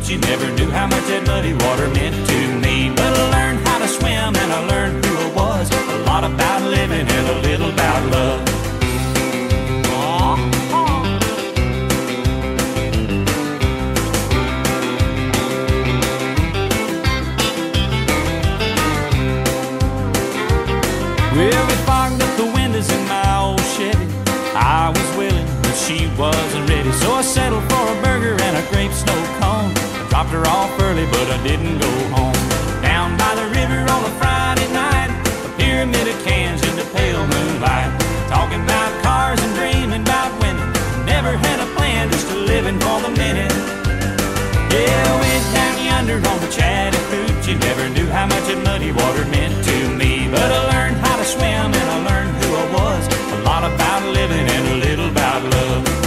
Chattahoochee. Never knew how much that muddy water meant to me. But I learned how to swim and I learned who I was. A lot about living and a little about love. Well, we fogged up the windows in my old Chevy. I was willing, but she wasn't ready. So I settled for a burger and a grape snow cone. I dropped her off early, but I didn't go home. Down by the river on a Friday night, a pyramid of cans in the pale moonlight. Talking about cars and dreaming about women. Never had a plan, just living for the minute. Yeah, I went down yonder on the Chattahoochee. Never knew how much that muddy water meant to me. But I learned how to swim and I learned who I was. A lot about living and a little about love.